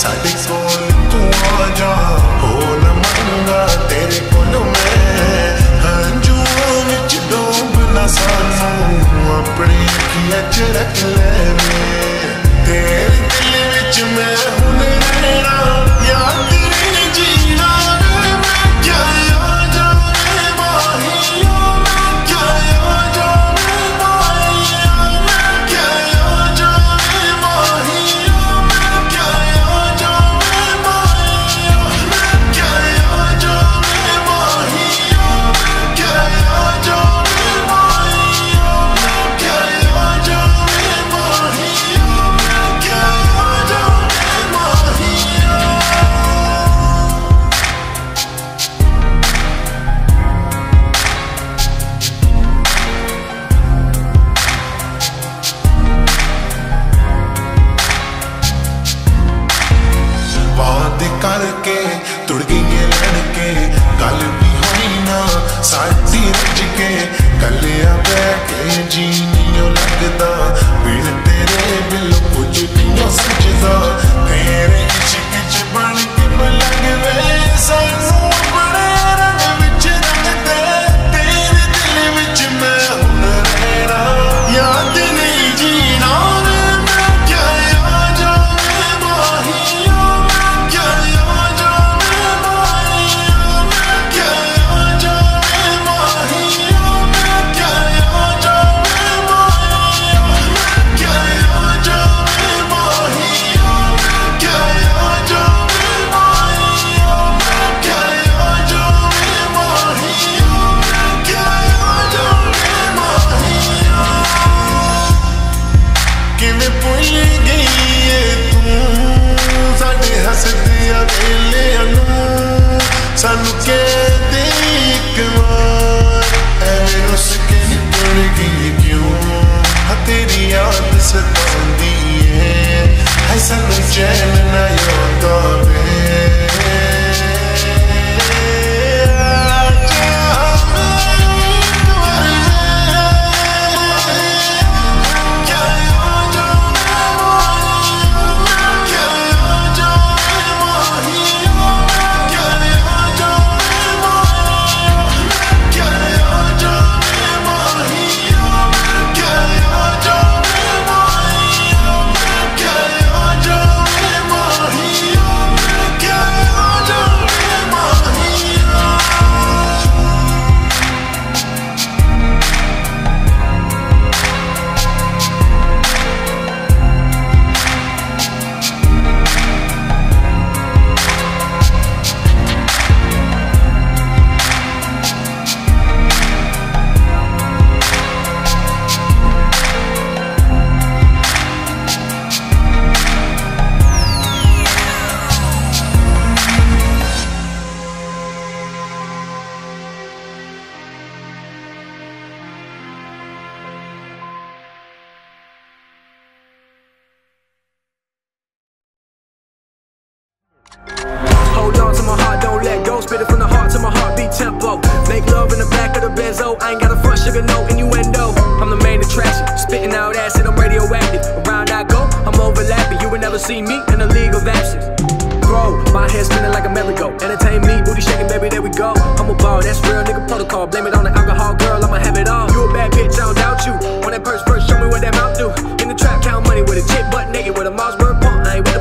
साडे कोल तू आ जा हो न मंगा तेरे कोल मैं हंजुआं विच डूबना सानू अपनी अखियां च रख ले तेरे दिल विच मैं हुण रहना याद तेरी जीना मैं क्या आ जावे माहिया मैं क्या आ जावे माहिया मैं क्या आ जावे माहिया मैं क्या आ जावे माहिया मैं क्या आ जावे माहिया मैं क्या आ जावे माहिया मैं क्या आ जावे माहिया मैं क्या आ जावे माहिया बात करके तुड़ गई लड़के गल भी होई ना साडी रज के कलिया बैठे जी नहीं लगता बिन तेरे बिल कुछ नहीं सजदा तेरे इश्क च बन के पलग वे सानू अपने रंग विच रंगदे तेरे दिल विच मैं हुण रहना याद नहीं जीना मैं क्या आ जावे माहिया मैं क्या आ जावे माहिया मैं क्या आ जावे माहिया मैं क्या आ जावे माहिया मैं क्या आ जावे माहिया मैं क्या आ जावे माहिया मैं क्या आ जावे माहिया मैं क्या आ जावे माहिया किवें भुल गई है तू साडे हसदियां वेलियां नूं सानू कह दे इक वार ऐवें रुस के तुर गई क्यों तेरी याद सतांदी है सानू चैन ना आंदा वे Hold on to my heart, don't let go. Spit it from the heart to my heartbeat tempo. Make love in the back of the benzo. I ain't got a front sugar, no innuendo. I'm the main attraction, spitting out acid, I'm radioactive. Around I go, I'm overlapping. You will never see me in a league of absence. Bro, my head spinning like a merry-go. Entertain me, booty shaking, baby, there we go. I'm a ball, that's real nigga protocol. Blame it on the alcohol, girl, I'ma have it all. You a bad bitch, I don't doubt you. On that purse first, show me what that mouth do. In the trap, count money with a chick butt naked with a Mossberg pump. I ain't with